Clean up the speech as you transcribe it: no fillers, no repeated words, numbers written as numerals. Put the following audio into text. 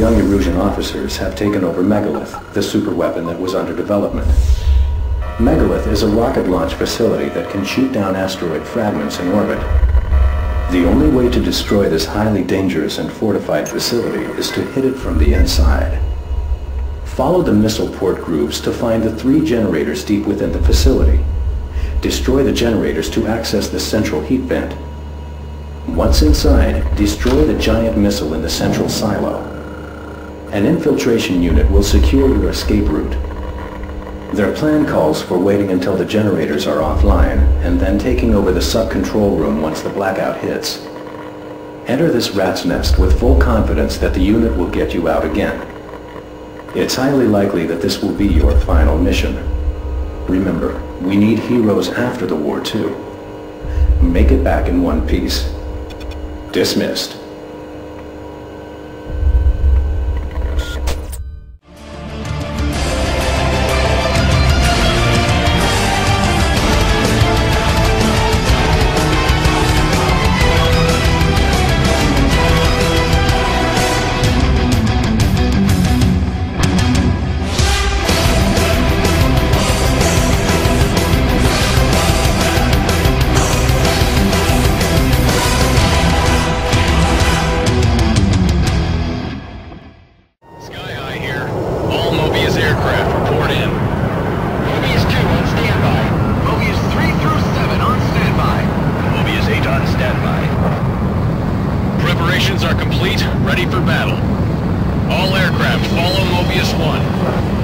young Erusian officers have taken over Megalith, the superweapon that was under development. Megalith is a rocket launch facility that can shoot down asteroid fragments in orbit. The only way to destroy this highly dangerous and fortified facility is to hit it from the inside. Follow the missile port grooves to find the 3 generators deep within the facility. Destroy the generators to access the central heat vent. Once inside, destroy the giant missile in the central silo. An infiltration unit will secure your escape route. Their plan calls for waiting until the generators are offline, and then taking over the sub-control room once the blackout hits. Enter this rat's nest with full confidence that the unit will get you out again. It's highly likely that this will be your final mission. Remember, we need heroes after the war too. Make it back in one piece. Dismissed. Preparations are complete, ready for battle. All aircraft follow Mobius 1.